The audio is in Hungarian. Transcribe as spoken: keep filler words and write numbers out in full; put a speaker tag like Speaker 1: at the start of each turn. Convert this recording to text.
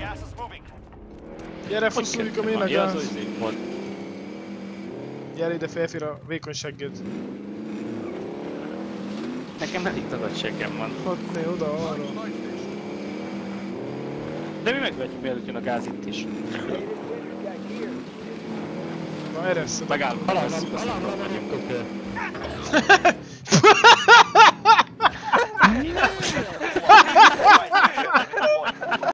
Speaker 1: Gyere, fusszuljuk a mély
Speaker 2: Ja, az
Speaker 1: gáz!
Speaker 2: izé volt.
Speaker 1: Gyere ide férfira, vékony segged.
Speaker 2: Nekem elég tagad seggem van.
Speaker 1: Ott né, oda, arra.
Speaker 2: De mi megvetjük, mielőtt jön a gáz itt is.
Speaker 1: Na eresszed.
Speaker 2: Megállunk.
Speaker 3: Alarm,
Speaker 2: Azt- azt
Speaker 3: alarm,
Speaker 2: mondom,
Speaker 3: alarm,
Speaker 2: vagyunk.
Speaker 3: alarm,